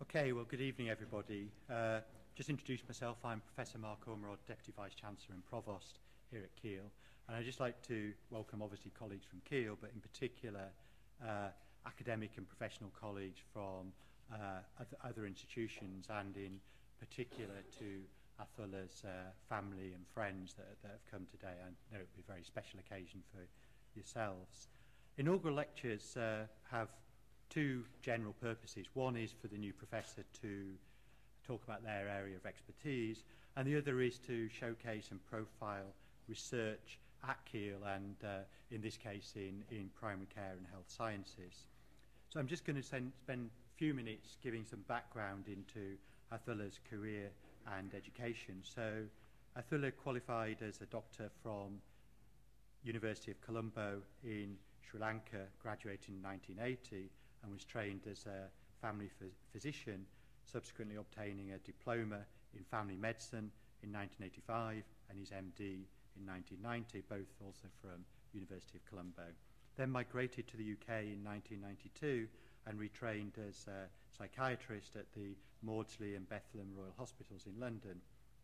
Okay, well, good evening, everybody. Just introduce myself. I'm Professor Mark Ormerod, Deputy Vice-Chancellor and Provost here at Keele. And I'd just like to welcome, obviously, colleagues from Keele, but in particular, academic and professional colleagues from other institutions, and in particular to Athula's family and friends that have come today. I know it will be a very special occasion for yourselves. Inaugural lectures have two general purposes. One is for the new professor to talk about their area of expertise, and the other is to showcase and profile research at Keele, and in this case in primary care and health sciences. So I'm just going to spend a few minutes giving some background into Athula's career and education. So Athula qualified as a doctor from University of Colombo in Sri Lanka, graduated in 1980, and was trained as a family physician, subsequently obtaining a diploma in family medicine in 1985 and his MD in 1990, both also from University of Colombo. Then migrated to the UK in 1992 and retrained as a psychiatrist at the Maudsley and Bethlehem Royal Hospitals in London.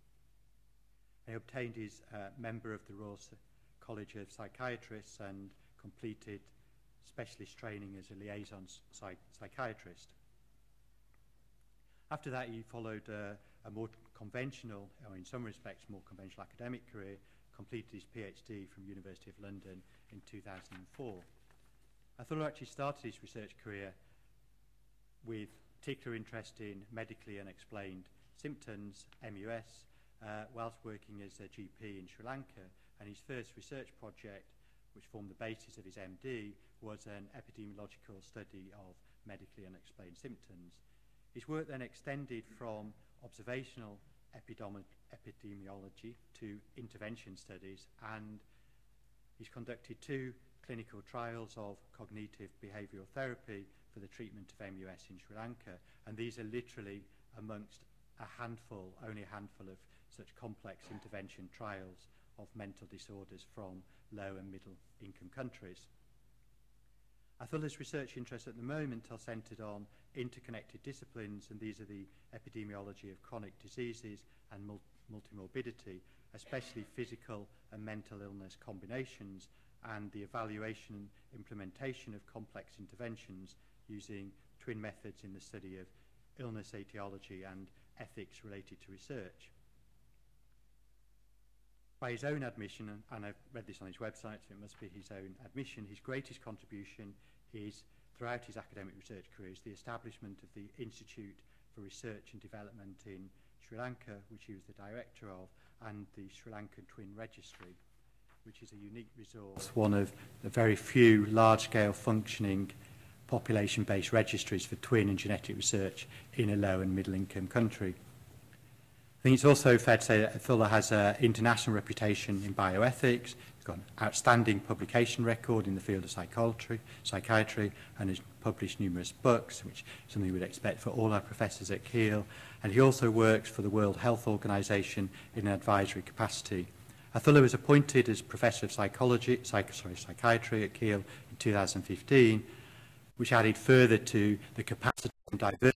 He obtained his member of the Royal College of Psychiatrists and completed specialist training as a liaison psychiatrist. After that, he followed a more conventional, or in some respects more conventional academic career, completed his PhD from University of London in 2004. Athula actually started his research career with particular interest in medically unexplained symptoms, MUS, whilst working as a GP in Sri Lanka, and his first research project, which formed the basis of his MD, was an epidemiological study of medically unexplained symptoms. His work then extended from observational epidemiology to intervention studies, and he's conducted 2 clinical trials of cognitive behavioural therapy for the treatment of MUS in Sri Lanka, and these are literally amongst only a handful of such complex intervention trials of mental disorders from low and middle income countries. Athula's research interests at the moment are centred on interconnected disciplines, and these are the epidemiology of chronic diseases and multimorbidity, especially physical and mental illness combinations, and the evaluation and implementation of complex interventions using twin methods in the study of illness etiology and ethics related to research. By his own admission, and I've read this on his website, so it must be his own admission, his greatest contribution is, throughout his academic research career, is the establishment of the Institute for Research and Development in Sri Lanka, which he was the director of, and the Sri Lankan Twin Registry, which is a unique resource, one of the very few large-scale functioning population-based registries for twin and genetic research in a low and middle-income country. I think it's also fair to say that Athula has an international reputation in bioethics. He's got an outstanding publication record in the field of psychiatry, and has published numerous books, which is something we would expect for all our professors at Keele. And he also works for the World Health Organization in an advisory capacity. Athula was appointed as Professor of Psychiatry at Keele in 2015, which added further to the capacity and diversity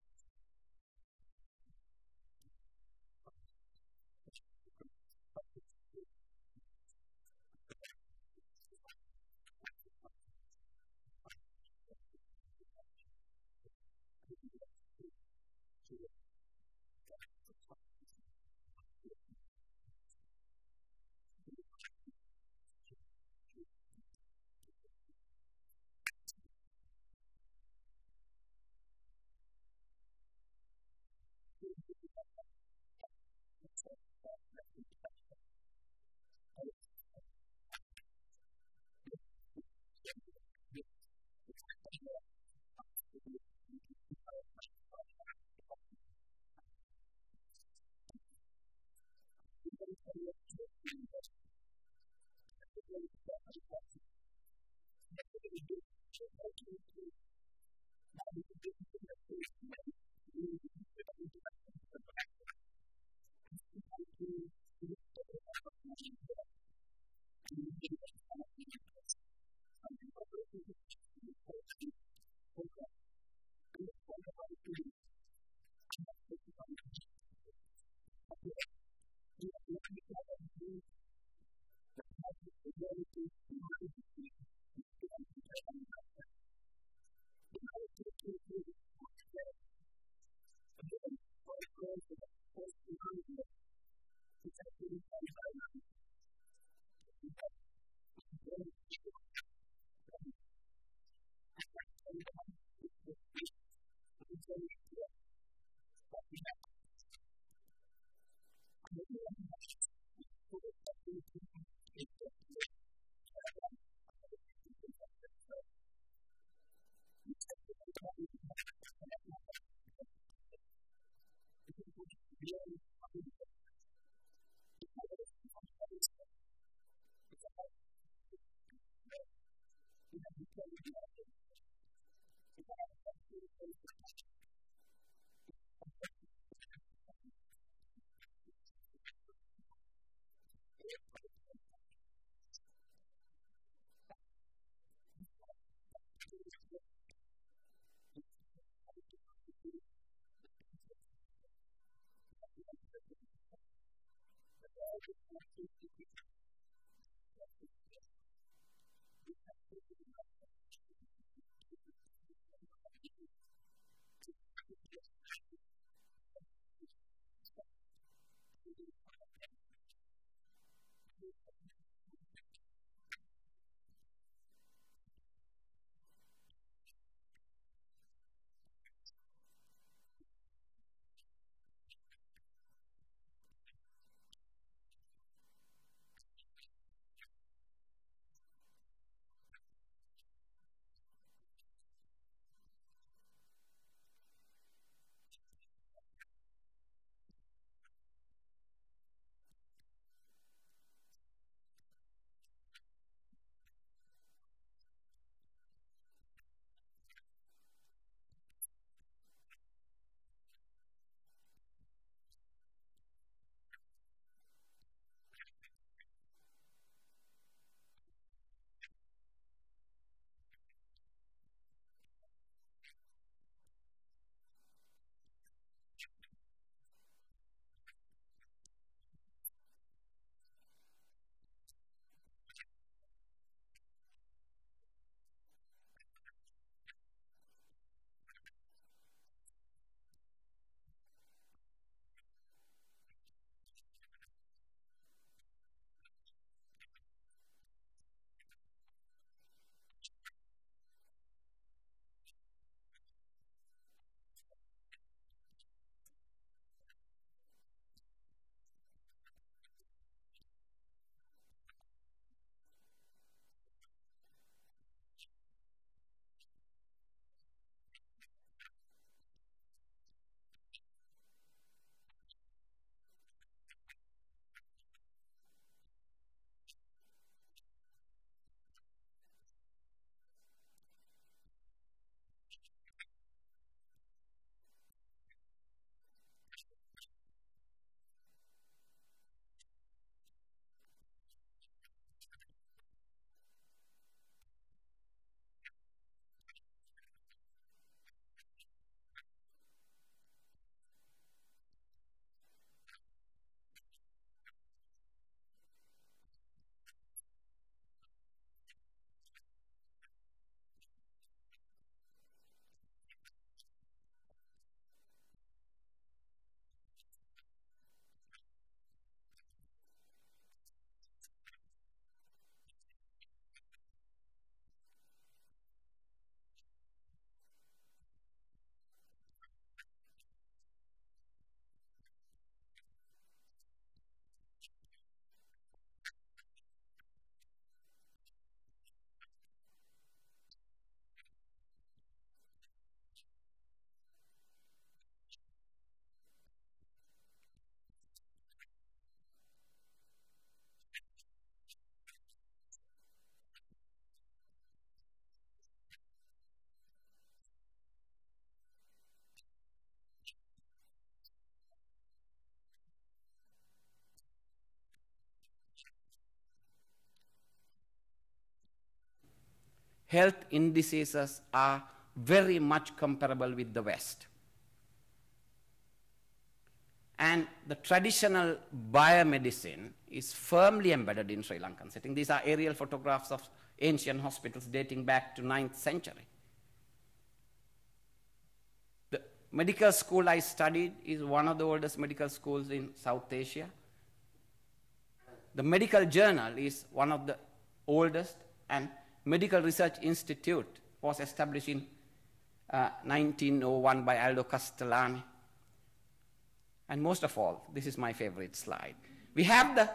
health indices are very much comparable with the West. And the traditional biomedicine is firmly embedded in Sri Lankan setting. These are aerial photographs of ancient hospitals dating back to 9th century. The medical school I studied is one of the oldest medical schools in South Asia. The medical journal is one of the oldest, and Medical Research Institute was established in 1901 by Aldo Castellani. And most of all, this is my favorite slide. We have the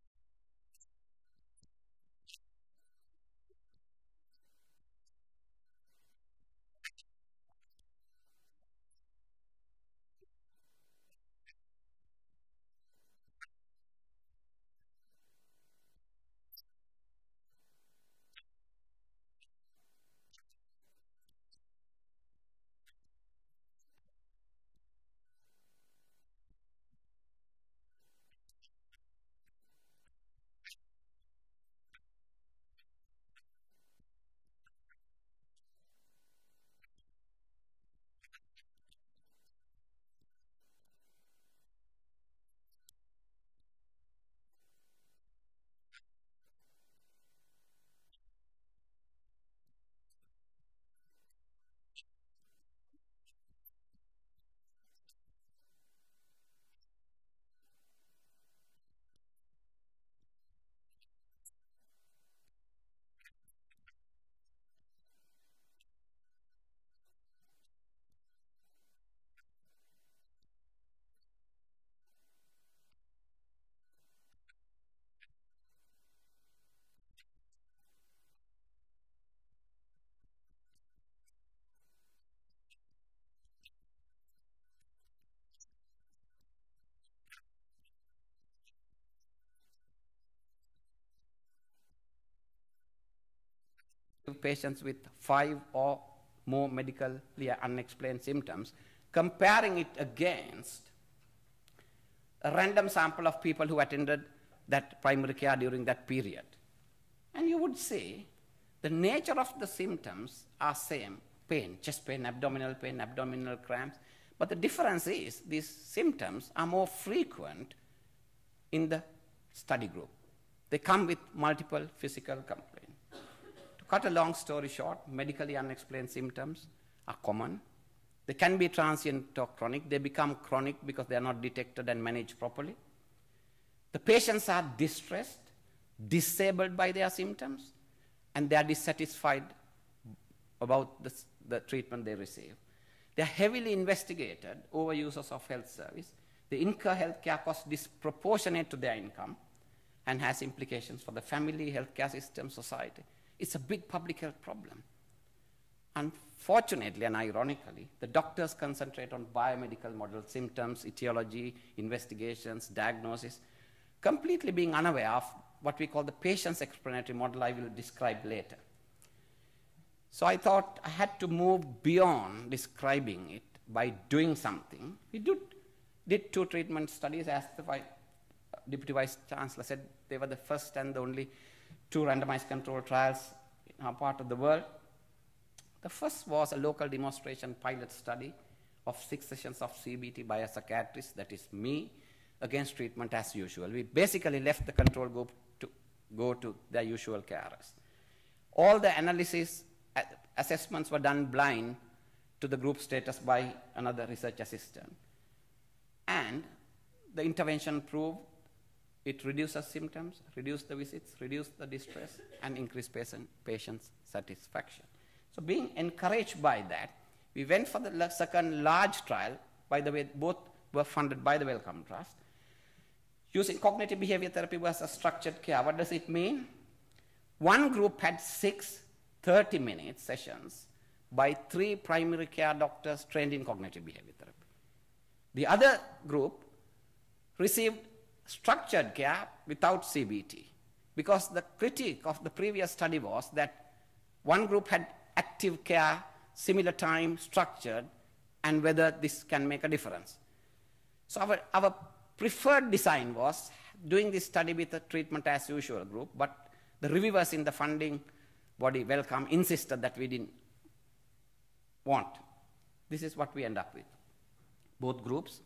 patients with 5 or more medically unexplained symptoms, comparing it against a random sample of people who attended that primary care during that period. And you would say the nature of the symptoms are same: pain, chest pain, abdominal cramps. But the difference is these symptoms are more frequent in the study group. They come with multiple physical complaints. To cut a long story short, medically unexplained symptoms are common. They can be transient or chronic. They become chronic because they are not detected and managed properly. The patients are distressed, disabled by their symptoms, and they are dissatisfied about the treatment they receive. They are heavily investigated, overusers of health service. They incur healthcare costs disproportionate to their income and has implications for the family, healthcare system, society. It's a big public health problem. Unfortunately and ironically, the doctors concentrate on biomedical models, symptoms, etiology, investigations, diagnosis, completely being unaware of what we call the patient's explanatory model I will describe later. So I thought I had to move beyond describing it by doing something. We did 2 treatment studies, as the Deputy Vice Chancellor said. They were the first and the only 2 randomized controlled trials in our part of the world. The first was a local demonstration pilot study of 6 sessions of CBT by a psychiatrist, that is me, against treatment as usual. We basically left the control group to go to their usual carers. All the analysis assessments were done blind to the group status by another research assistant. And the intervention proved it reduces symptoms, reduced the visits, reduced the distress, and increased patient's satisfaction. So being encouraged by that, we went for the second large trial. By the way, both were funded by the Wellcome Trust, using cognitive behavior therapy versus structured care. What does it mean? One group had 6 30-minute sessions by 3 primary care doctors trained in cognitive behavior therapy. The other group received structured care without CBT, because the critique of the previous study was that one group had active care, similar time, structured, and whether this can make a difference. So our preferred design was doing this study with a treatment as usual group, but the reviewers in the funding body, Wellcome, insisted that we didn't want. This is what we end up with. Both groups,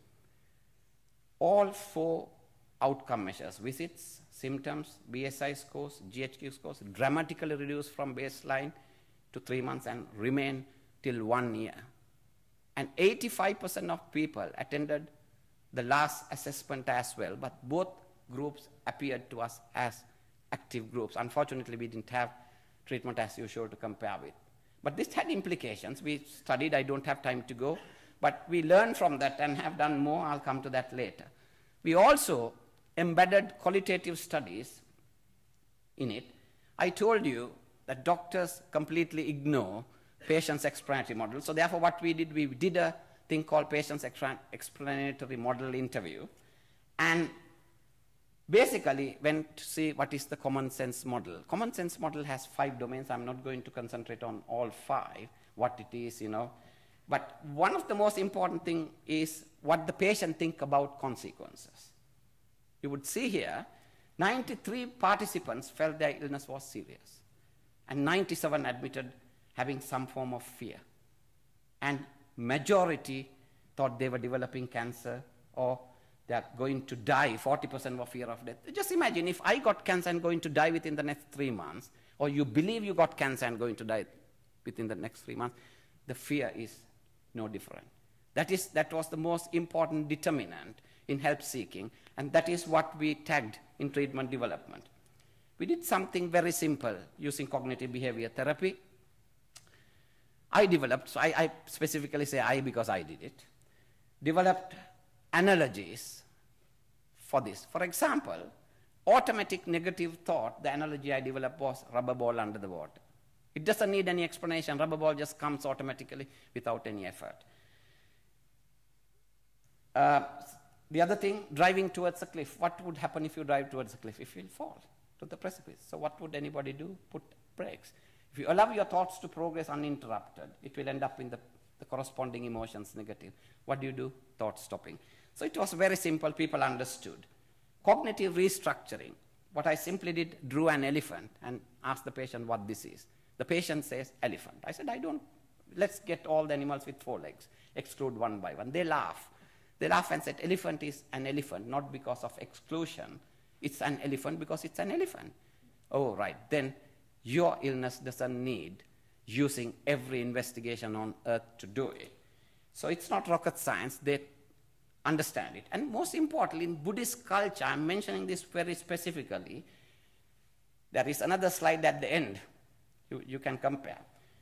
all 4 outcome measures, visits, symptoms, BSI scores, GHQ scores, dramatically reduced from baseline to 3 months and remain till 1 year. And 85% of people attended the last assessment as well, but both groups appeared to us as active groups. Unfortunately, we didn't have treatment as usual to compare with. But this had implications. We studied, I don't have time to go, but we learned from that and have done more. I'll come to that later. We also embedded qualitative studies in it. I told you that doctors completely ignore patient's explanatory model. So therefore what we did a thing called patient's explanatory model interview, and basically went to see what is the common sense model. Common sense model has 5 domains. I'm not going to concentrate on all 5, what it is, you know. But one of the most important thing is what the patient think about consequences. You would see here, 93 participants felt their illness was serious, and 97 admitted having some form of fear. And majority thought they were developing cancer or they are going to die, 40% were fear of death. Just imagine if I got cancer and going to die within the next 3 months, or you believe you got cancer and going to die within the next 3 months, the fear is no different. That was the most important determinant in help seeking, and that is what we tagged in treatment development. We did something very simple using cognitive behavior therapy. I developed, so I specifically say I because I did it, developed analogies for this. For example, automatic negative thought, the analogy I developed was rubber ball under the water. It doesn't need any explanation. Rubber ball just comes automatically without any effort. The other thing, driving towards a cliff. What would happen if you drive towards a cliff? If you'll fall to the precipice. So what would anybody do? Put brakes. If you allow your thoughts to progress uninterrupted, it will end up in the corresponding emotions negative. What do? Thought stopping. So it was very simple. People understood. Cognitive restructuring. What I simply did, drew an elephant and asked the patient what this is. The patient says elephant. I said, let's get all the animals with 4 legs. Exclude one by one. They laugh. They laugh and said, elephant is an elephant, not because of exclusion. It's an elephant because it's an elephant. Oh, right. Then your illness doesn't need using every investigation on earth to do it. So it's not rocket science. They understand it. And most importantly, in Buddhist culture, I'm mentioning this very specifically. There is another slide at the end. You can compare.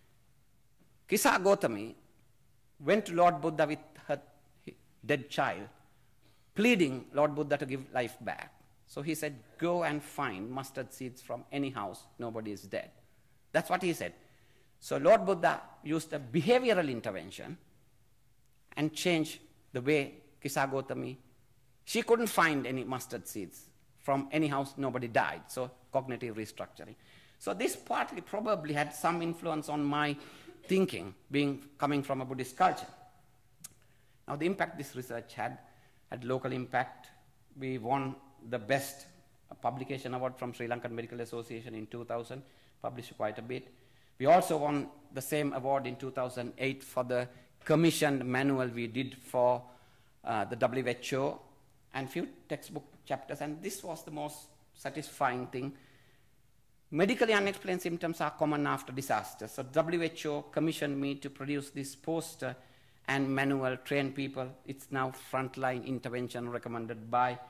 Kisa Gautami went to Lord Buddha with her dead child, pleading Lord Buddha to give life back. So he said, go and find mustard seeds from any house, nobody is dead. That's what he said. So Lord Buddha used a behavioral intervention and changed the way Kisa Gautami, she couldn't find any mustard seeds from any house, nobody died. So cognitive restructuring. So this partly probably had some influence on my thinking, coming from a Buddhist culture. Now the impact this research had local impact. We won the best publication award from Sri Lankan Medical Association in 2000, published quite a bit. We also won the same award in 2008 for the commissioned manual we did for the WHO and few textbook chapters, and this was the most satisfying thing. Medically unexplained symptoms are common after disasters. So WHO commissioned me to produce this poster and manual, train people. It's now frontline intervention recommended by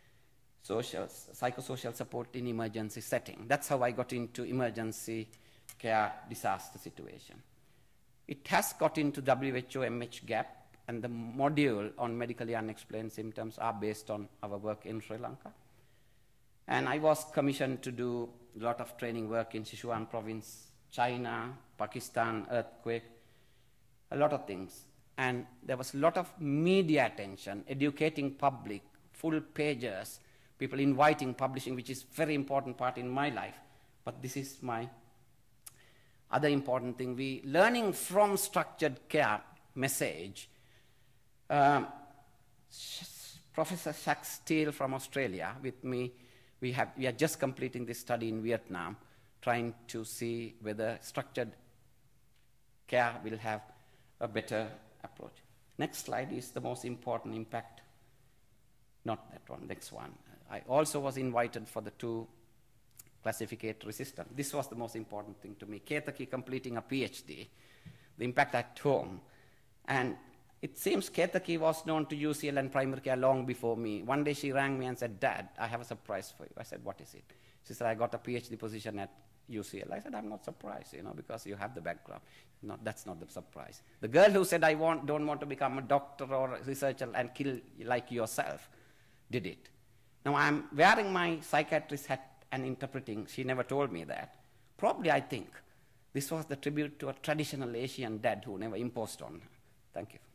psychosocial support in emergency setting. That's how I got into emergency care disaster situation. It has got into WHO MHGAP, and the module on medically unexplained symptoms are based on our work in Sri Lanka. And I was commissioned to do a lot of training work in Sichuan province, China, Pakistan, earthquake, a lot of things. And there was a lot of media attention, educating public, full pages, people inviting, publishing, which is very important part in my life. But this is my other important thing. We learning from structured care message. Professor Steele from Australia with me, we are just completing this study in Vietnam, trying to see whether structured care will have a better approach. Next slide is the most important impact. Not that one, next one. I also was invited for the 2 classificatory systems. This was the most important thing to me. Ketaki completing a PhD, the impact at home. And it seems Ketaki was known to UCL and primary care long before me. One day she rang me and said, "Dad, I have a surprise for you." I said, "What is it?" She said, "I got a PhD position at UCL." I said, "I'm not surprised, because you have the background." No, that's not the surprise. The girl who said, don't want to become a doctor or a researcher and kill like yourself, did it. Now I'm wearing my psychiatrist hat and interpreting. She never told me that. Probably I think this was the tribute to a traditional Asian dad who never imposed on her. Thank you.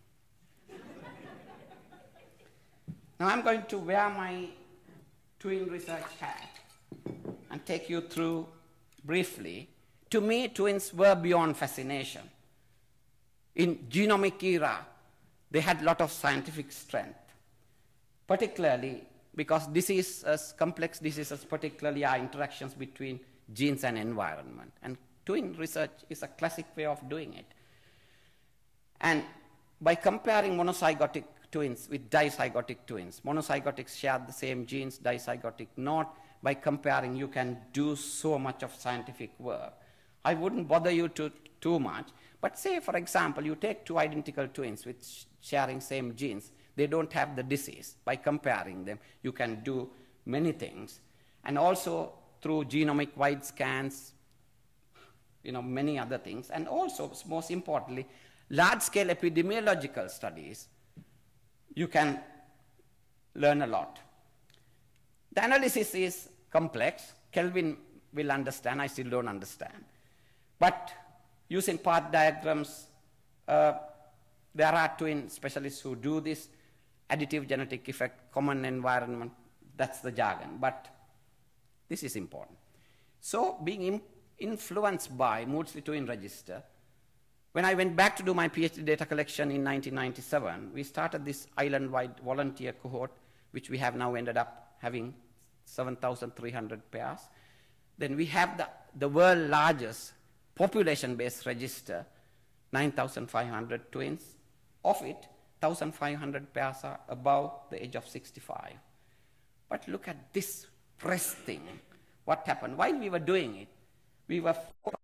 Now I'm going to wear my twin research hat and take you through briefly. To me, twins were beyond fascination. In genomic era, they had a lot of scientific strength, particularly because complex diseases particularly are interactions between genes and environment. And twin research is a classic way of doing it. And by comparing monozygotic twins with dizygotic twins, monozygotics share the same genes, dizygotic not. By comparing, you can do so much of scientific work. I wouldn't bother you too much, but say, for example, you take two identical twins with sharing same genes. They don't have the disease. By comparing them, you can do many things. And also through genomic wide scans, many other things. And also, most importantly, large-scale epidemiological studies, you can learn a lot. The analysis is complex. Kelvin will understand. I still don't understand. But using path diagrams, there are twin specialists who do this. Additive genetic effect, common environment, that's the jargon. But this is important. So being influenced by Maudsley Twin Register, when I went back to do my PhD data collection in 1997, we started this island-wide volunteer cohort, which we have now ended up having 7,300 pairs. Then we have the world's largest population-based register, 9,500 twins. Of it, 1,500 pairs are above the age of 65. But look at this press thing. What happened? While we were doing it, we were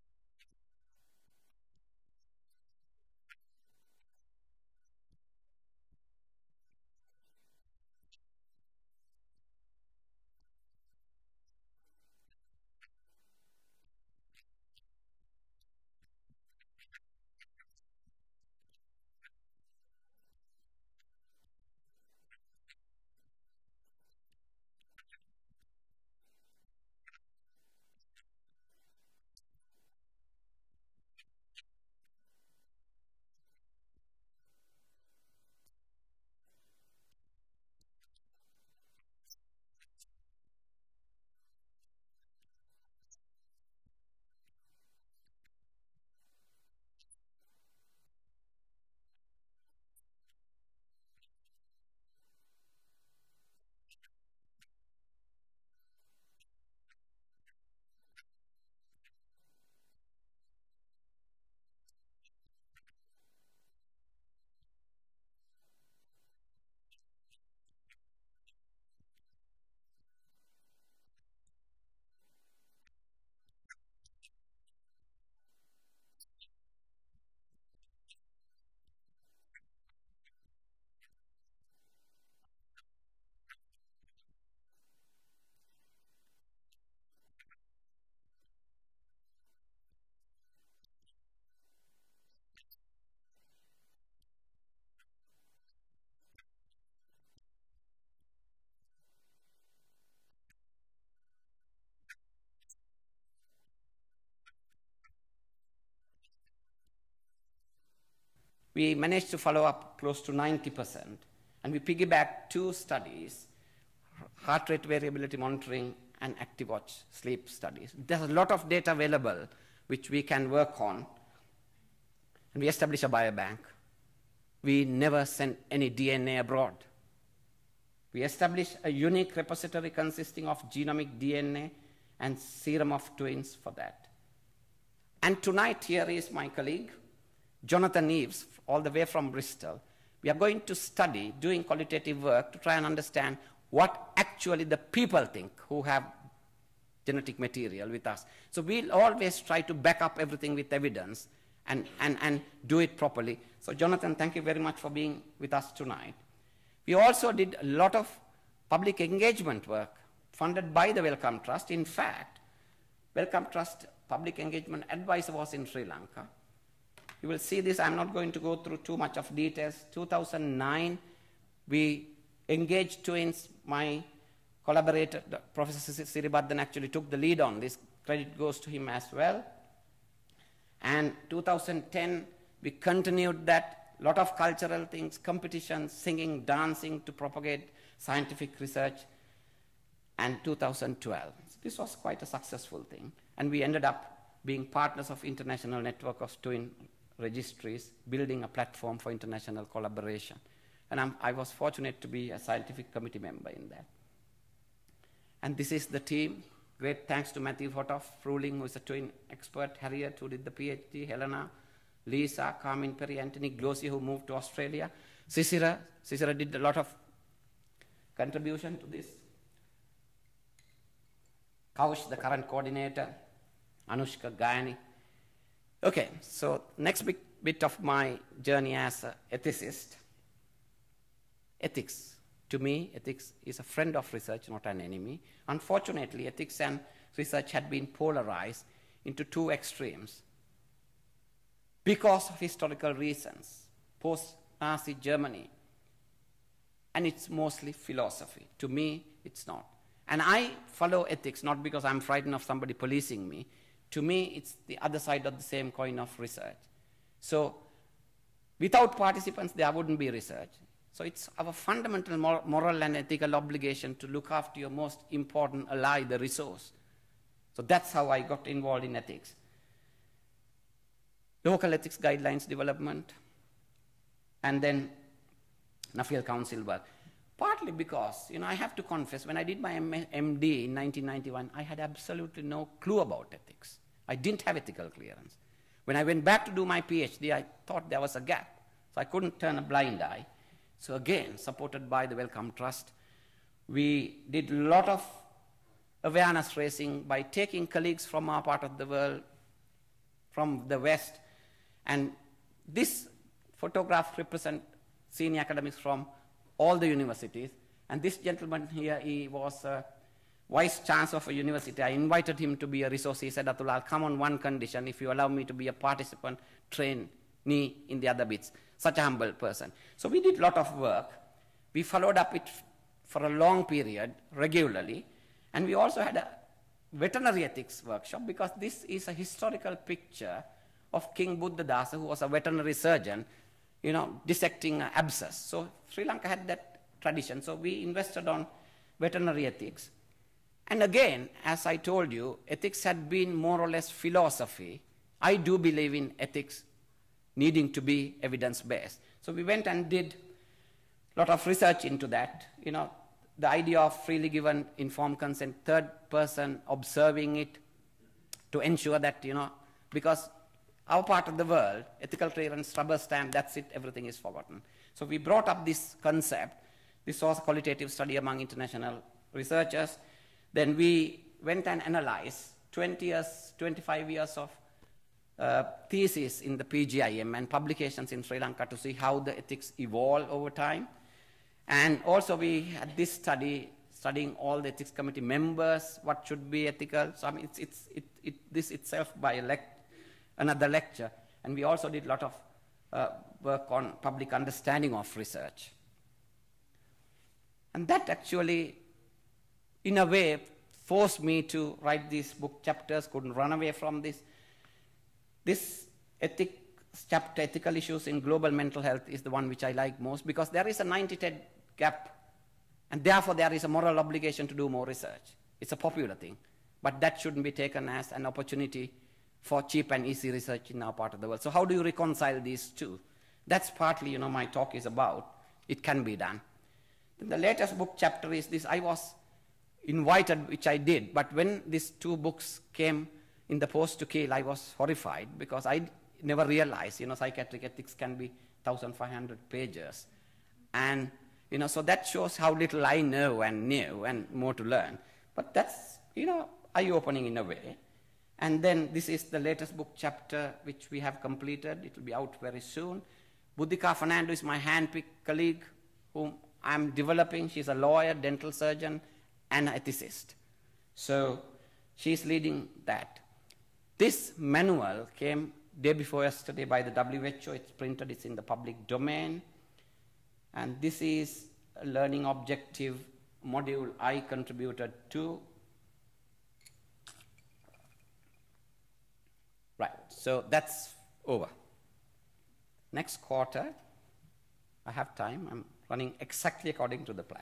we managed to follow up close to 90%. And we piggybacked two studies, heart rate variability monitoring and active watch sleep studies. There's a lot of data available which we can work on. And we established a biobank. We never sent any DNA abroad. We established a unique repository consisting of genomic DNA and serum of twins for that. And tonight here is my colleague, Jonathan Eves, all the way from Bristol. We are going to study, doing qualitative work to try and understand what actually the people think who have genetic material with us. So we'll always try to back up everything with evidence and do it properly. So Jonathan, thank you very much for being with us tonight. We also did a lot of public engagement work funded by the Wellcome Trust. In fact, Wellcome Trust public engagement advisor was in Sri Lanka. You will see this. I'm not going to go through too much of details. 2009, we engaged twins. My collaborator, Professor Siribaddan, actually took the lead on this. Credit goes to him as well. And 2010, we continued that. A lot of cultural things, competitions, singing, dancing to propagate scientific research. And 2012. So this was quite a successful thing. And we ended up being partners of International Network of Twin Registries, building a platform for international collaboration. And I was fortunate to be a scientific committee member in that. And this is the team. Great thanks to Matthew Hotoff, Fruling, who is a twin expert, Harriet, who did the PhD, Helena, Lisa, Carmen Perry, Anthony Glossier, who moved to Australia. Cicera did a lot of contribution to this. Kaush, the current coordinator, Anushka, Gayani. Okay, so next bit of my journey as an ethicist. Ethics. To me, ethics is a friend of research, not an enemy. Unfortunately, ethics and research had been polarized into two extremes because of historical reasons, post-Nazi Germany. And it's mostly philosophy. To me, it's not. And I follow ethics not because I'm frightened of somebody policing me. To me, it's the other side of the same coin of research. So without participants, there wouldn't be research. So it's our fundamental moral and ethical obligation to look after your most important ally, the resource. So that's how I got involved in ethics. Local ethics guidelines development, and then Nuffield Council work. Partly because, I have to confess, when I did my MD in 1991, I had absolutely no clue about ethics. I didn't have ethical clearance. When I went back to do my PhD, I thought there was a gap. So I couldn't turn a blind eye. So again, supported by the Wellcome Trust, we did a lot of awareness raising by taking colleagues from our part of the world, from the West. And this photograph represents senior academics from all the universities. And this gentleman here, he was a vice chancellor of a university. I invited him to be a resource. He said, Athula, I'll come on one condition, if you allow me to be a participant, trainee in the other bits. Such a humble person. So we did a lot of work. We followed up it for a long period, regularly. And we also had a veterinary ethics workshop, because this is a historical picture of King Buddhadasa, who was a veterinary surgeon, dissecting an abscess. So Sri Lanka had that tradition. So we invested on veterinary ethics. And again, as I told you, ethics had been more or less philosophy. I do believe in ethics needing to be evidence-based. So we went and did a lot of research into that. The idea of freely given informed consent, third person observing it to ensure that, because our part of the world, ethical clearance, rubber stamp, that's it, everything is forgotten. So we brought up this concept. This was a qualitative study among international researchers. Then we went and analyzed 20 years, 25 years of thesis in the PGIM and publications in Sri Lanka to see how the ethics evolve over time. And also we had this study, studying all the ethics committee members, what should be ethical. So I mean, this itself by another lecture. And we also did a lot of work on public understanding of research. And that actually, in a way, forced me to write these book chapters, couldn't run away from this. This ethics chapter, ethical issues in global mental health, is the one which I like most, because there is a 90-10 gap, and therefore there is a moral obligation to do more research. It's a popular thing, but that shouldn't be taken as an opportunity for cheap and easy research in our part of the world. So how do you reconcile these two? That's partly, my talk is about. It can be done. Then the latest book chapter is this. I was invited, which I did, but when these two books came in the post to Keele, I was horrified, because I never realized, psychiatric ethics can be 1,500 pages. And, so that shows how little I know and knew, and more to learn. But that's, eye-opening in a way. And then this is the latest book chapter which we have completed. It will be out very soon. Buddhika Fernando is my hand-picked colleague whom I'm developing. She's a lawyer, dental surgeon, and ethicist. So she's leading that. This manual came day before yesterday by the WHO. It's printed, it's in the public domain. And this is a learning objective module I contributed to. Right, so that's over. Next quarter, I have time. I'm running exactly according to the plan.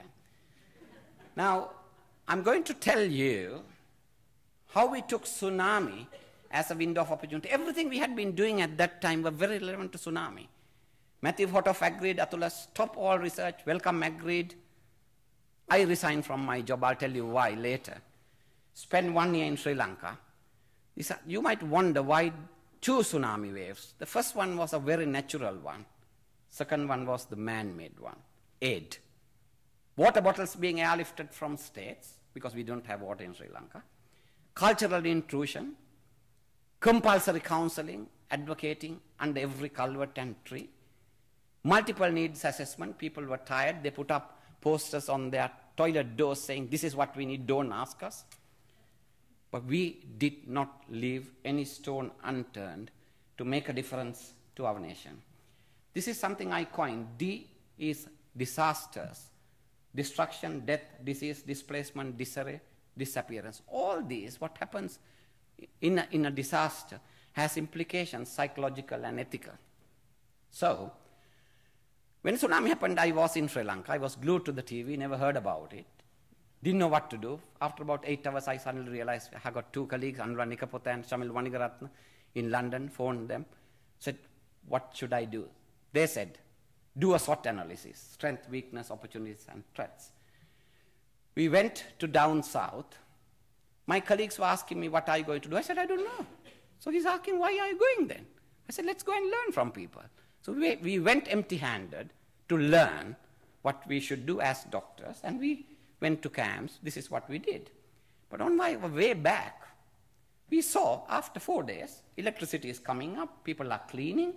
Now, I'm going to tell you how we took tsunami as a window of opportunity. Everything we had been doing at that time were very relevant to tsunami. Matthew Hotoff agreed, Athula, stop all research, welcome agreed. I resigned from my job, I'll tell you why later. Spent 1 year in Sri Lanka. You might wonder why 2 tsunami waves. The first one was a very natural one. Second one was the man-made one, aid. Water bottles being airlifted from states, because we don't have water in Sri Lanka. Cultural intrusion, compulsory counseling, advocating under every culvert and tree. Multiple needs assessment, people were tired, they put up posters on their toilet doors saying, this is what we need, don't ask us. But we did not leave any stone unturned to make a difference to our nation. This is something I coined. D is disasters. Destruction, death, disease, displacement, disarray, disappearance. All these, what happens in a disaster, has implications, psychological and ethical. So, when tsunami happened, I was in Sri Lanka. I was glued to the TV, never heard about it. Didn't know what to do. After about 8 hours, I suddenly realized I got 2 colleagues, Anura Nikapotha and Shamil Vanigaratna, in London, phoned them, said, what should I do? They said, do a SWOT analysis, strength, weakness, opportunities, and threats. We went to down south. My colleagues were asking me, what are you going to do? I said, I don't know. So he's asking, why are you going then? I said, let's go and learn from people. So we went empty-handed to learn what we should do as doctors, and we went to camps. This is what we did. But on my way back, we saw after 4 days, electricity is coming up, people are cleaning,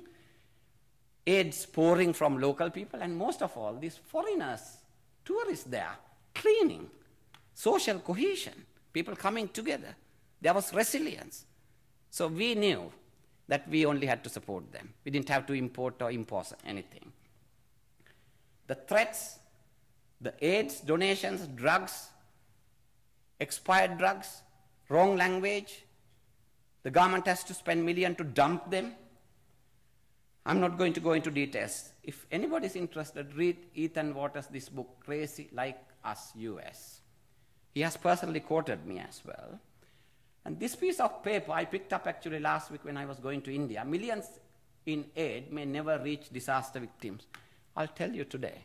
aids pouring from local people, and most of all, these foreigners, tourists there, cleaning, social cohesion, people coming together. There was resilience. So we knew that we only had to support them. We didn't have to import or impose anything. The threats, the aids, donations, drugs, expired drugs, wrong language, the government has to spend millions to dump them. I'm not going to go into details. If anybody is interested, read Ethan Waters' this book, Crazy Like Us, US. He has personally quoted me as well. And this piece of paper I picked up actually last week when I was going to India. Millions in aid may never reach disaster victims. I'll tell you today.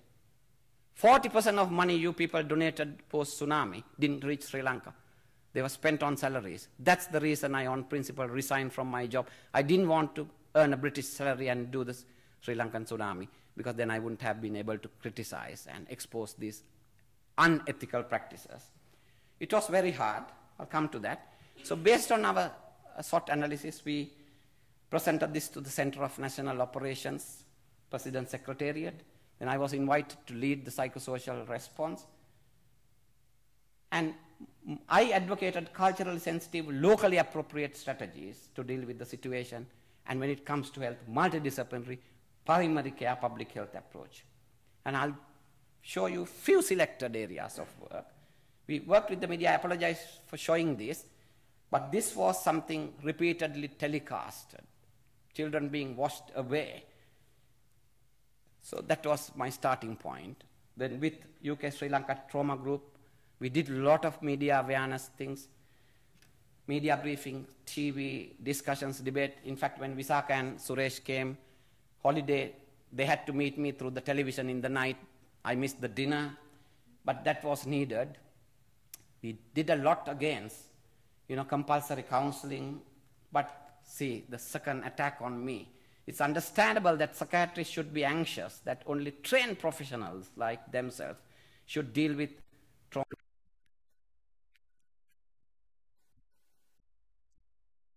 40% of money you people donated post-tsunami didn't reach Sri Lanka. They were spent on salaries. That's the reason I, on principle, resigned from my job. I didn't want to earn a British salary and do this Sri Lankan tsunami, because then I wouldn't have been able to criticize and expose these unethical practices. It was very hard. I'll come to that. So based on our SWOT analysis, we presented this to the Center of National Operations, President's Secretariat. Then I was invited to lead the psychosocial response. And I advocated culturally sensitive, locally appropriate strategies to deal with the situation. And when it comes to health, multidisciplinary, primary care, public health approach. And I'll show you few selected areas of work. We worked with the media. I apologize for showing this. But this was something repeatedly telecasted, children being washed away. So that was my starting point. Then with UK Sri Lanka Trauma Group, we did a lot of media awareness things, media briefing, TV, discussions, debate. In fact, when Visakha and Suresh came, holiday, they had to meet me through the television in the night. I missed the dinner, but that was needed. We did a lot against compulsory counseling, but see, the second attack on me. It's understandable that psychiatrists should be anxious, that only trained professionals like themselves should deal with trauma.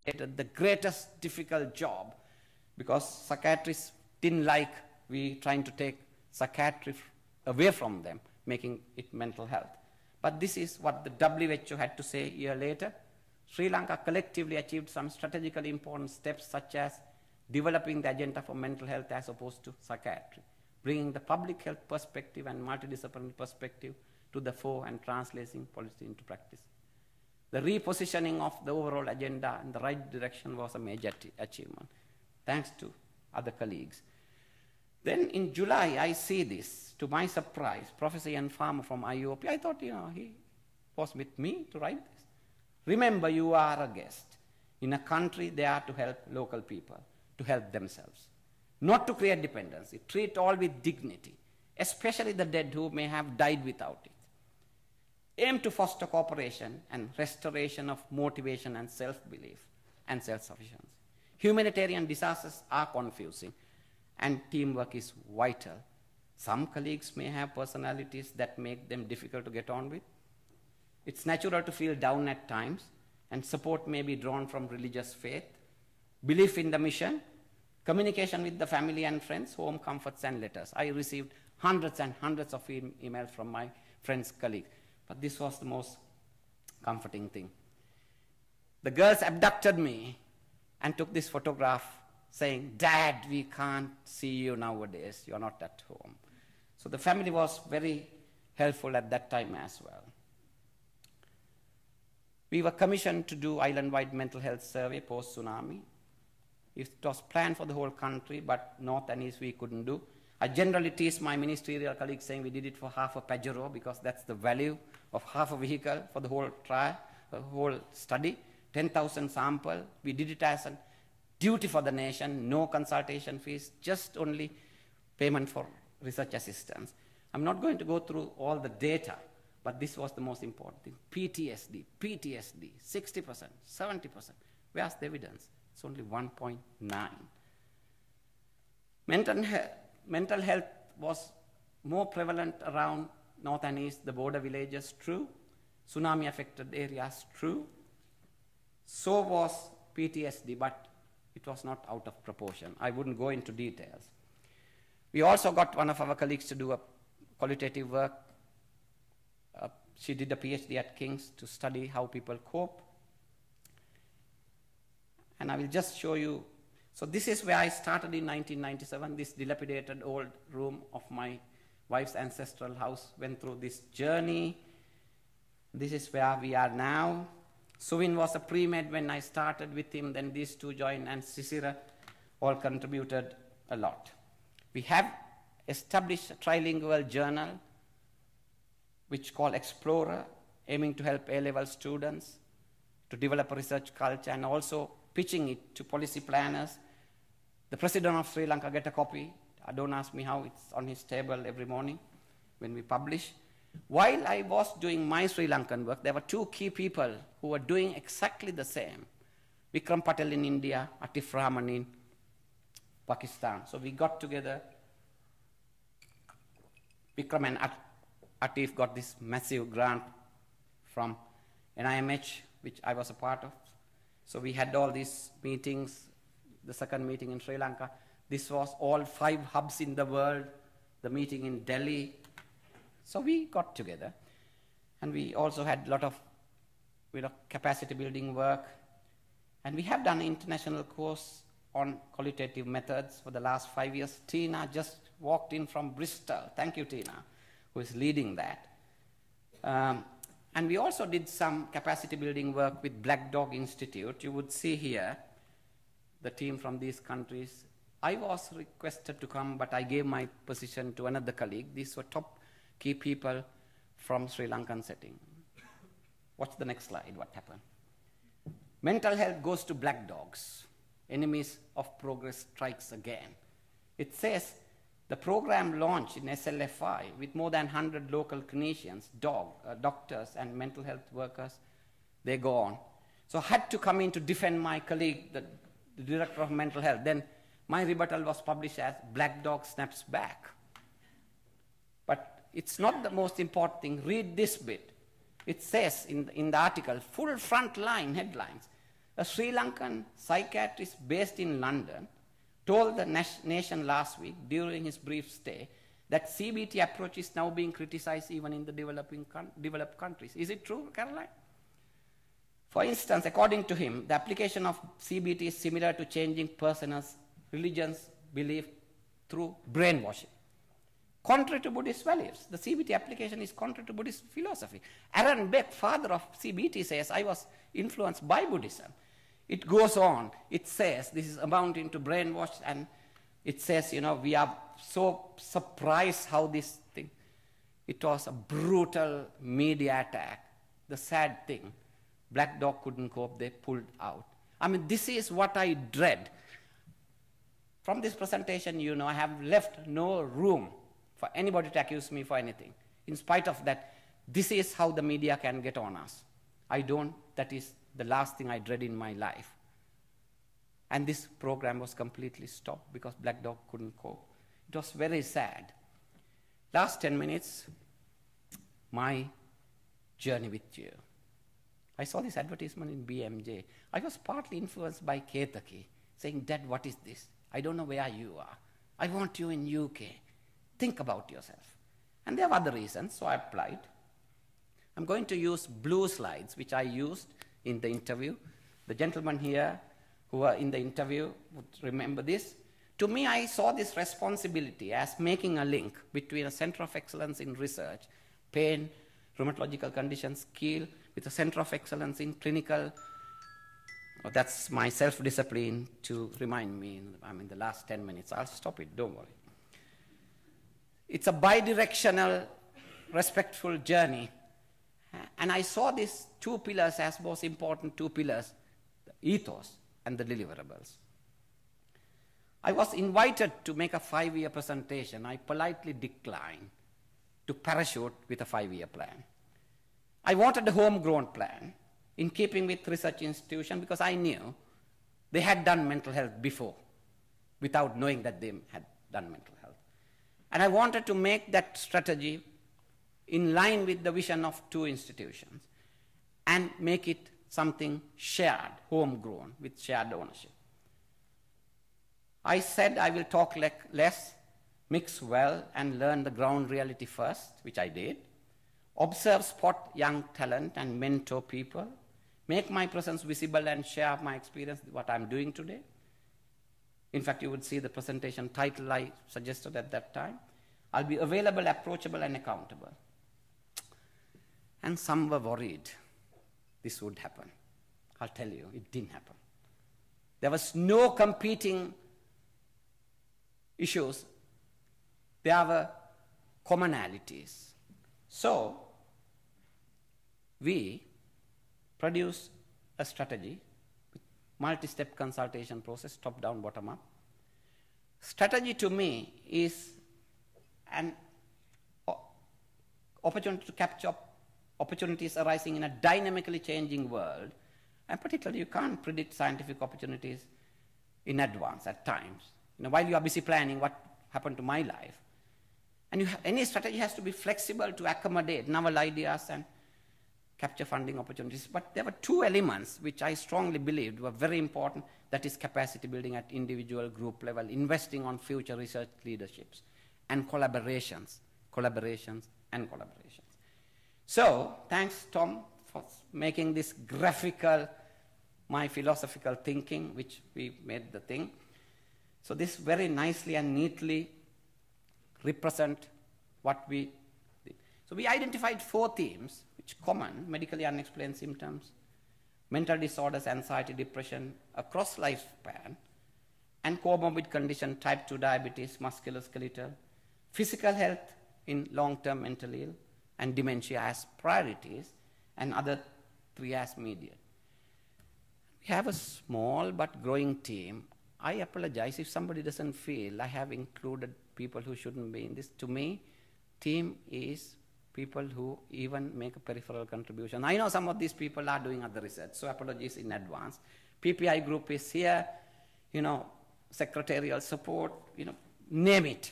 the greatest difficult job, because psychiatrists didn't like we trying to take psychiatry away from them, making it mental health. But this is what the WHO had to say a year later. Sri Lanka collectively achieved some strategically important steps, such as developing the agenda for mental health as opposed to psychiatry, bringing the public health perspective and multidisciplinary perspective to the fore and translating policy into practice. The repositioning of the overall agenda in the right direction was a major achievement, thanks to other colleagues. Then in July, I see this. To my surprise, Professor Ian Farmer from IOP, I thought, he was with me to write this. Remember, you are a guest. In a country, they are to help local people, to help themselves, not to create dependency. Treat all with dignity, especially the dead who may have died without it. Aim to foster cooperation and restoration of motivation and self-belief and self-sufficiency. Humanitarian disasters are confusing, and teamwork is vital. Some colleagues may have personalities that make them difficult to get on with. It's natural to feel down at times, and support may be drawn from religious faith, belief in the mission, communication with the family and friends, home comforts and letters. I received hundreds and hundreds of emails from my friends, colleagues, but this was the most comforting thing. The girls abducted me and took this photograph saying, "Dad, we can't see you nowadays, you're not at home." So the family was very helpful at that time as well. We were commissioned to do island-wide mental health survey post-tsunami. It was planned for the whole country, but north and east we couldn't do. I generally tease my ministerial colleagues saying we did it for half a Pajero, because that's the value of half a vehicle for the whole trial, the whole study. 10,000 sample. We did it as a duty for the nation, no consultation fees, just only payment for research assistance. I'm not going to go through all the data, but this was the most important thing. PTSD, 60%, 70%. Where's the evidence? It's only 1.9. Mental health was more prevalent around north and east, the border villages, true. Tsunami affected areas, true. So was PTSD, but it was not out of proportion. I wouldn't go into details. We also got one of our colleagues to do a qualitative work. She did a PhD at King's to study how people cope. And I will just show you. So this is where I started in 1997, this dilapidated old room of my wife's ancestral house, went through this journey. This is where we are now. Suvin was a pre-med when I started with him, then these two joined, and Sisira all contributed a lot. We have established a trilingual journal which called Explorer, aiming to help A-level students to develop a research culture and also pitching it to policy planners. The President of Sri Lanka get a copy. Don't ask me how, it's on his table every morning when we publish. While I was doing my Sri Lankan work, there were two key people who were doing exactly the same. Vikram Patel in India, Atif Rahman in Pakistan. So we got together. Vikram and Atif got this massive grant from NIMH, which I was a part of. So we had all these meetings, the second meeting in Sri Lanka. This was all 5 hubs in the world, the meeting in Delhi. So we got together. And we also had a lot of capacity building work. And we have done an international course on qualitative methods for the last 5 years. Tina just walked in from Bristol. Thank you, Tina, who is leading that. And we also did some capacity building work with Black Dog Institute. You would see here the team from these countries. I was requested to come, but I gave my position to another colleague. These were top key people from Sri Lankan setting. Watch the next slide, what happened. Mental health goes to black dogs. Enemies of progress strikes again. It says the program launched in SLFI with more than 100 local clinicians, doctors, and mental health workers. They go on. So I had to come in to defend my colleague, the director of mental health. Then my rebuttal was published as Black Dog Snaps Back. But it's not the most important thing. Read this bit. It says in the article, full front line headlines, A Sri Lankan psychiatrist based in London told the nation last week during his brief stay that CBT approach is now being criticized even in the developed countries. Is it true, Caroline? For instance, according to him, the application of CBT is similar to changing person's religion's belief through brainwashing. Contrary to Buddhist values, the CBT application is contrary to Buddhist philosophy. Aaron Beck, father of CBT, says, I was influenced by Buddhism. It goes on, it says, this is amounting to brainwash, and it says, you know, we are so surprised how this thing, it was a brutal media attack. The sad thing, Black Dog couldn't cope, they pulled out. I mean, this is what I dread. From this presentation, you know, I have left no room for anybody to accuse me for anything. In spite of that, this is how the media can get on us. That is the last thing I dread in my life. And this program was completely stopped because Black Dog couldn't cope. It was very sad. Last 10 minutes, my journey with you. I saw this advertisement in BMJ. I was partly influenced by Ketaki, saying, Dad, what is this? I don't know where you are. I want you in UK. Think about yourself. And there are other reasons, so I applied. I'm going to use blue slides, which I used in the interview. The gentlemen here who were in the interview would remember this. To me, I saw this responsibility as making a link between a center of excellence in research, pain, rheumatological conditions, Keele, with a center of excellence in clinical. Oh, that's my self-discipline to remind me, I'm in the last 10 minutes. I'll stop it, don't worry. It's a bi-directional, respectful journey. And I saw these two pillars as most important two pillars, the ethos and the deliverables. I was invited to make a 5-year presentation. I politely declined to parachute with a 5-year plan. I wanted a homegrown plan in keeping with research institution because I knew they had done mental health before without knowing that they had done mental health. And I wanted to make that strategy in line with the vision of two institutions and make it something shared, homegrown, with shared ownership. I said I will talk less, mix well, and learn the ground reality first, which I did. Observe, spot young talent, and mentor people. Make my presence visible and share my experience, what I'm doing today. In fact, you would see the presentation title I suggested at that time. I'll be available, approachable, and accountable. And some were worried this would happen. I'll tell you, it didn't happen. There was no competing issues. There were commonalities. So, we produced a strategy with multi-step consultation process, top-down, bottom-up. Strategy to me is an opportunity to capture opportunities arising in a dynamically changing world. And particularly, you can't predict scientific opportunities in advance at times. You know, while you are busy planning what happened to my life. And any strategy has to be flexible to accommodate novel ideas and capture funding opportunities. But there were two elements which I strongly believed were very important. That is capacity building at individual group level, investing on future research leaderships, and collaborations. So, thanks, Tom, for making this graphical, my philosophical thinking, which we made the thing. So this very nicely and neatly represent what we did. So we identified 4 themes, which common: medically unexplained symptoms, mental disorders, anxiety, depression across lifespan, and co-morbid condition, type 2 diabetes, musculoskeletal, physical health in long-term mental ill, and dementia as priorities, and other 3 as median. We have a small but growing team. I apologize if somebody doesn't feel I have included people who shouldn't be in this. To me, team is people who even make a peripheral contribution. I know some of these people are doing other research, so apologies in advance. PPI group is here, you know, secretarial support, you know, name it.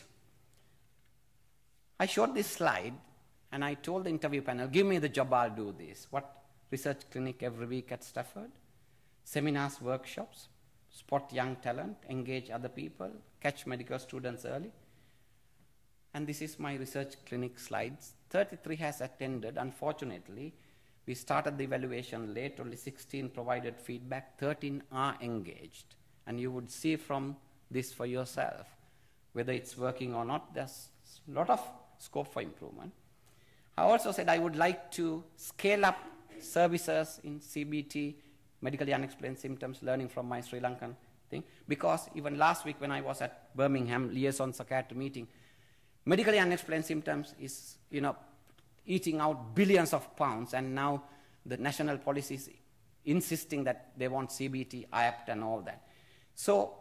I showed this slide, and I told the interview panel, give me the job, I'll do this. What research clinic every week at Stafford? seminars, workshops, spot young talent, engage other people, catch medical students early. And this is my research clinic slides. 33 has attended. Unfortunately, we started the evaluation late. Only 16 provided feedback. 13 are engaged. And you would see from this for yourself whether it's working or not. There's a lot of scope for improvement. I also said I would like to scale up services in CBT, medically unexplained symptoms, learning from my Sri Lankan thing. Because even last week when I was at Birmingham liaison psychiatry meeting, medically unexplained symptoms is, eating out billions of pounds, and now the national policy is insisting that they want CBT, IAPT, and all that. So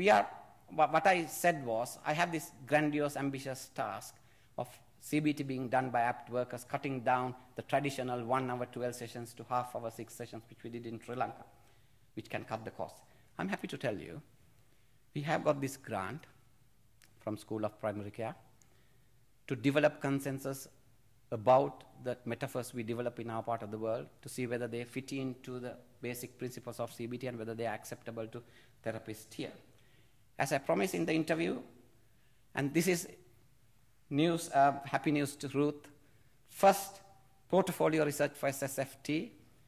what I said was, I have this grandiose, ambitious task of CBT being done by apt workers, cutting down the traditional 1 hour 12 sessions to half hour 6 sessions, which we did in Sri Lanka, which can cut the cost. I'm happy to tell you, we have got this grant from School of Primary Care to develop consensus about the metaphors we develop in our part of the world to see whether they fit into the basic principles of CBT and whether they are acceptable to therapists here. As I promised in the interview, and this is news, happy news to Ruth, first portfolio research for SSFT.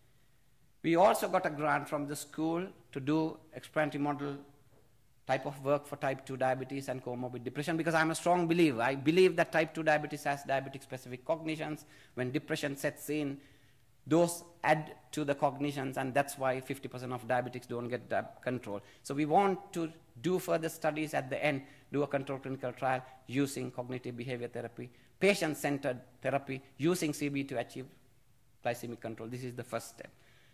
We also got a grant from the school to do explanatory model type of work for type 2 diabetes and comorbid depression, because I'm a strong believer. I believe that type 2 diabetes has diabetic-specific cognitions. When depression sets in, those add to the cognitions, and that's why 50% of diabetics don't get control. So we want to do further studies at the end, do a controlled clinical trial using cognitive behavior therapy, patient-centered therapy, using CB to achieve glycemic control. This is the first step.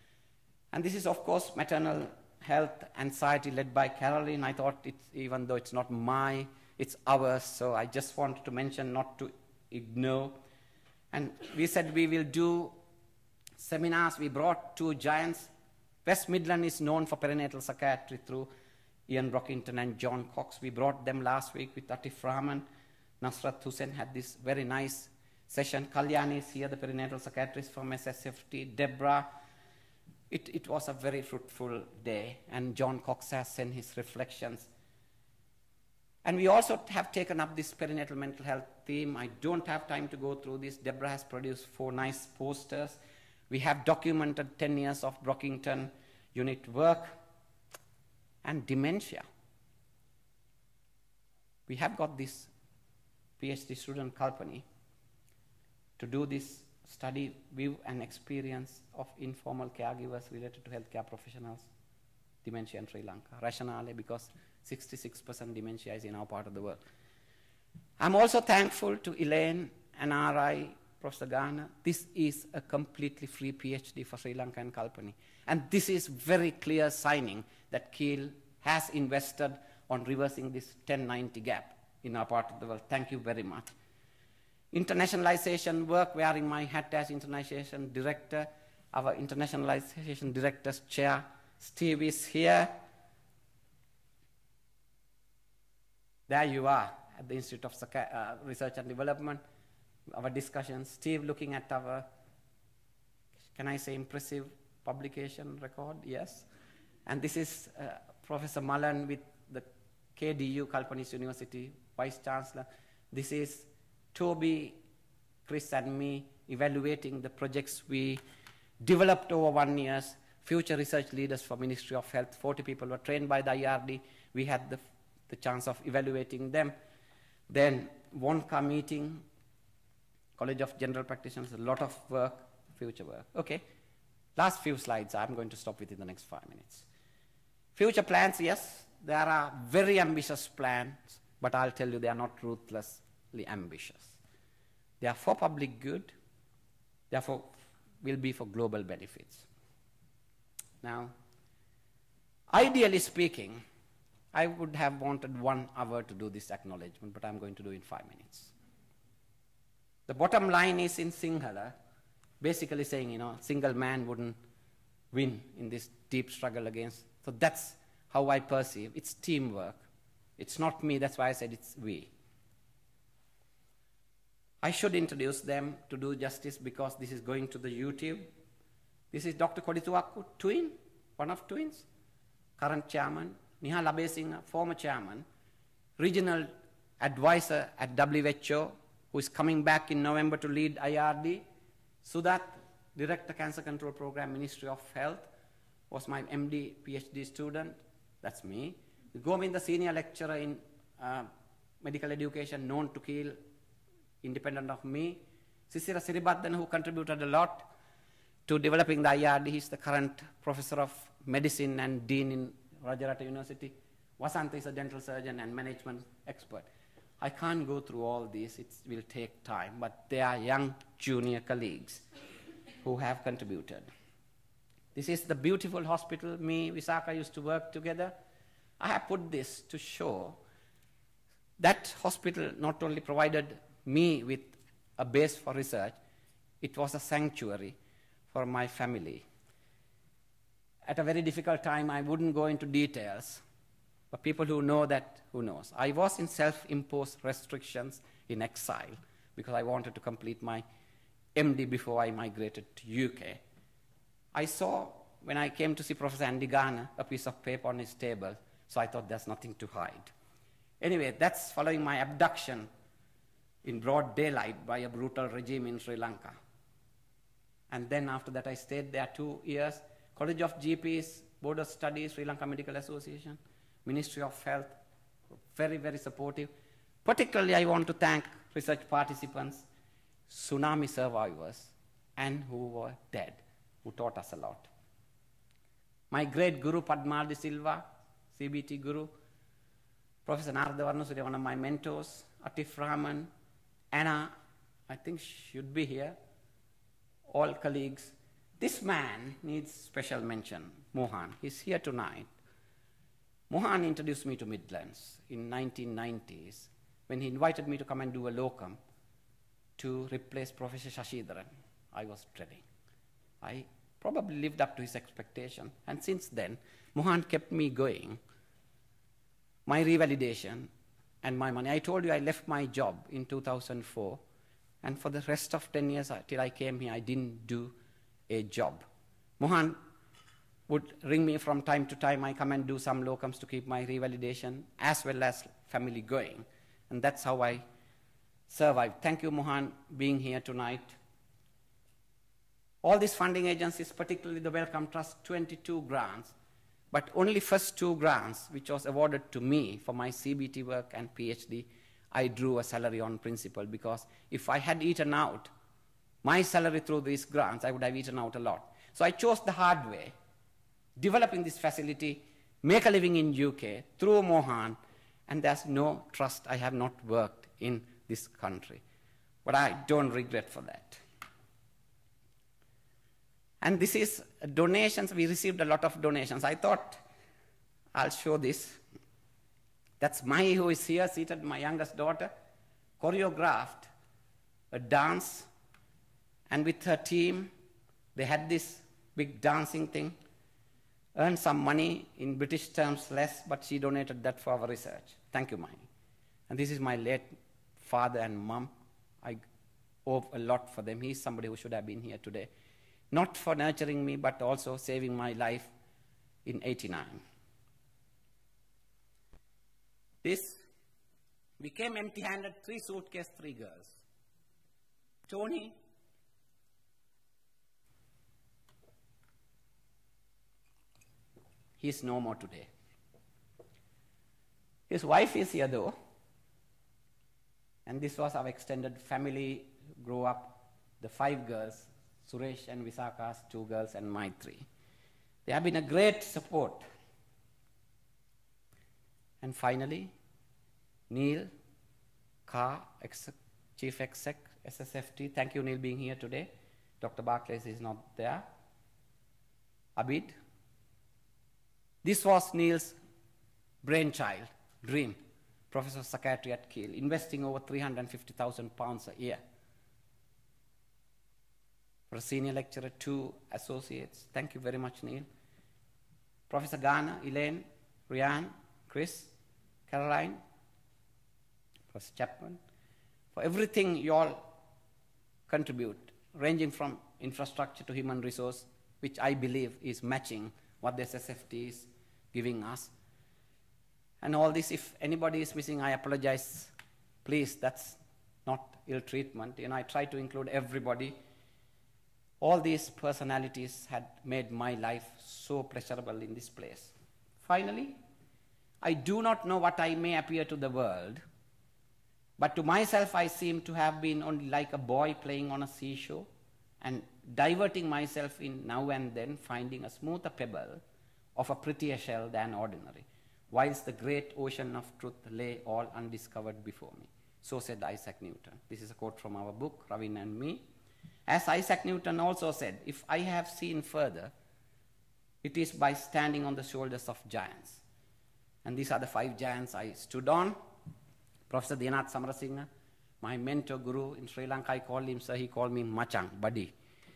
And this is, of course, maternal health anxiety led by Caroline. I thought, even though it's not it's ours, so I just wanted to mention, not to ignore. And we said we will do seminars. We brought 2 giants. West Midland is known for perinatal psychiatry through Ian Brockington and John Cox. We brought them last week with Atif Rahman. Nasrat Hussain had this very nice session. Kalyani is here, the perinatal psychiatrist from SSFT. Deborah. It was a very fruitful day, and John Cox has sent his reflections. And we also have taken up this perinatal mental health theme. I don't have time to go through this. Deborah has produced 4 nice posters. We have documented 10 years of Brockington unit work. And dementia. We have got this PhD student, Kalpani, to do this study, view and experience of informal caregivers related to healthcare professionals, dementia in Sri Lanka. Rationale, because 66% dementia is in our part of the world. I'm also thankful to Elaine, NRI, Professor Garner. This is a completely free PhD for Sri Lanka and Kalpani. And this is very clear signing that Keele has invested on reversing this 1090 gap in our part of the world. Thank you very much. Internationalization work, wearing my hat as internationalization director. Our internationalization director's chair, Steve, is here. There you are at the Institute of Research and Development. Our discussion, Steve looking at our, can I say, impressive publication record? Yes. And this is Professor Mullen with the KDU, Kalpanis University, Vice Chancellor. This is Toby, Chris, and me evaluating the projects we developed over 1 year. Future research leaders for Ministry of Health. 40 people were trained by the IRD. We had the chance of evaluating them. Then WONCA meeting, College of General Practitioners, a lot of work, future work. Okay, last few slides. I'm going to stop within the next 5 minutes. Future plans, yes, there are very ambitious plans, but I'll tell you they are not ruthlessly ambitious. They are for public good, therefore will be for global benefits. Now, ideally speaking, I would have wanted 1 hour to do this acknowledgement, but I'm going to do it in 5 minutes. The bottom line is in Sinhala, basically saying, single man wouldn't win in this deep struggle against. So that's how I perceive. It's teamwork. It's not me, that's why I said it's we. I should introduce them to do justice because this is going to the YouTube. This is Dr. Kodituaku, twin. one of twins, current chairman, Niha Labesinghe, former chairman, regional advisor at WHO, who is coming back in November to lead IRD, Sudat, Director Cancer Control Program, Ministry of Health, was my MD, PhD student, that's me. Govind, the senior lecturer in medical education, known to Keele, independent of me. Sisira Siribaddan, who contributed a lot to developing the IRD, he's the current professor of medicine and dean in Rajarata University. Vasanta is a dental surgeon and management expert. I can't go through all this, it will take time, but they are young junior colleagues who have contributed. This is the beautiful hospital me, Visakha used to work together. I have put this to show that hospital not only provided me with a base for research, it was a sanctuary for my family. At a very difficult time, I wouldn't go into details, but people who know that, who knows. I was in self-imposed restrictions in exile because I wanted to complete my MD before I migrated to UK. I saw, when I came to see Professor Andy Garner, a piece of paper on his table, so I thought there's nothing to hide. Anyway, that's following my abduction in broad daylight by a brutal regime in Sri Lanka. And then after that, I stayed there 2 years, College of GPs, Board of Studies, Sri Lanka Medical Association, Ministry of Health, very, very supportive. Particularly, I want to thank research participants, tsunami survivors, and who were dead, who taught us a lot. My great guru, Padma de Silva, CBT guru, Professor Narada Varnasuri, one of my mentors, Atif Rahman, Anna, I think should be here, all colleagues. This man needs special mention, Mohan. He's here tonight. Mohan introduced me to Midlands in 1990s when he invited me to come and do a locum to replace Professor Shashidharan. I was dreading. I probably lived up to his expectation, and since then, Mohan kept me going. My revalidation and my money. I told you I left my job in 2004, and for the rest of 10 years till I came here, I didn't do a job. Mohan would ring me from time to time. I come and do some locums to keep my revalidation as well as family going. And that's how I survived. Thank you, Mohan, being here tonight. All these funding agencies, particularly the Wellcome Trust, 22 grants, but only first 2 grants, which was awarded to me for my CBT work and PhD, I drew a salary on principle, because if I had eaten out my salary through these grants, I would have eaten out a lot. So I chose the hard way, developing this facility, make a living in UK through Mohan, and there's no trust. I have not worked in this country, but I don't regret for that. And this is donations. We received a lot of donations. I thought I'll show this. That's Mai, who is here seated, my youngest daughter, choreographed a dance, and with her team, they had this big dancing thing, earned some money, in British terms less, but she donated that for our research. Thank you, Mai. And this is my late father and mom. I owe a lot for them. He's somebody who should have been here today. Not for nurturing me, but also saving my life in '89. This, we came empty-handed, 3 suitcases, 3 girls. Tony, he's no more today. His wife is here though, and this was our extended family, grew up, the 5 girls, Suresh and Visakha's 2 girls and my 3. They have been a great support. And finally, Neil Carr, Chief Exec, SSFT. Thank you, Neil, being here today. Dr. Barclays is not there. Abid. This was Neil's brainchild, dream. Professor of Psychiatry at Keele, investing over £350,000 a year. For a senior lecturer, 2 associates. Thank you very much, Neil. Professor Garner, Elaine, Ryan, Chris, Caroline, Professor Chapman, for everything you all contribute, ranging from infrastructure to human resource, which I believe is matching what the SSFT is giving us. And all this, if anybody is missing, I apologize. Please, that's not ill treatment. You know, I try to include everybody. All these personalities had made my life so pleasurable in this place. Finally, I do not know what I may appear to the world, but to myself I seem to have been only like a boy playing on a seashore and diverting myself in now and then, finding a smoother pebble of a prettier shell than ordinary, whilst the great ocean of truth lay all undiscovered before me. So said Isaac Newton. This is a quote from our book, Ravin and Me. As Isaac Newton also said, if I have seen further, it is by standing on the shoulders of giants. And these are the 5 giants I stood on. Professor Dinath Samarasinghe, my mentor guru in Sri Lanka, I called him sir, he called me Machang, buddy.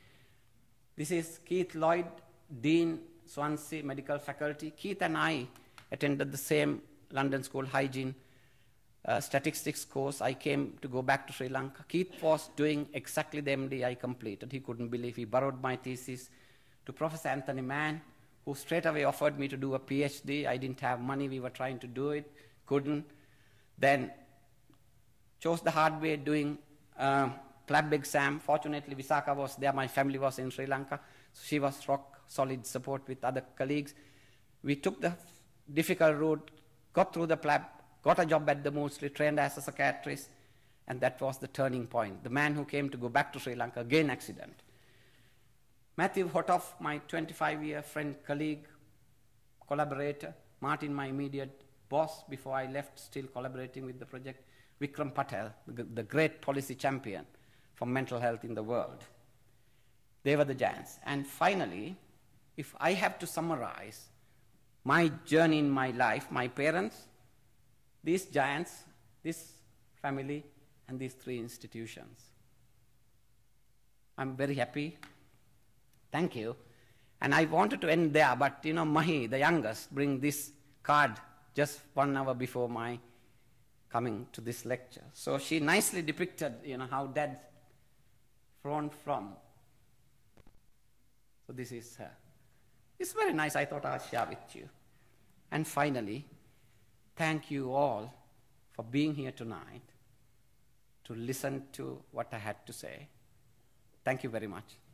This is Keith Lloyd, Dean, Swansea Medical Faculty. Keith and I attended the same London School Hygiene statistics course. I came to go back to Sri Lanka. Keith was doing exactly the MD I completed. He couldn't believe. He borrowed my thesis to Professor Anthony Mann, who straight away offered me to do a PhD. I didn't have money. We were trying to do it, couldn't. Then chose the hard way doing PLAB exam. Fortunately, Visakha was there. My family was in Sri Lanka. So she was rock solid support with other colleagues. We took the difficult route, got through the PLAB, got a job at the Moodsley, trained as a psychiatrist, and that was the turning point. The man who came to go back to Sri Lanka, again accident. Matthew Hotoff, my 25-year friend, colleague, collaborator. Martin, my immediate boss before I left, still collaborating with the project. Vikram Patel, the great policy champion for mental health in the world. They were the giants. And finally, if I have to summarize my journey in my life, my parents, these giants, this family, and these 3 institutions. I'm very happy. Thank you. And I wanted to end there, but you know, Mahi, the youngest, bring this card just 1 hour before my coming to this lecture. So she nicely depicted, you know, how Dad flown from. So this is her. It's very nice. I thought I'll share with you. And finally, thank you all for being here tonight to listen to what I had to say. Thank you very much.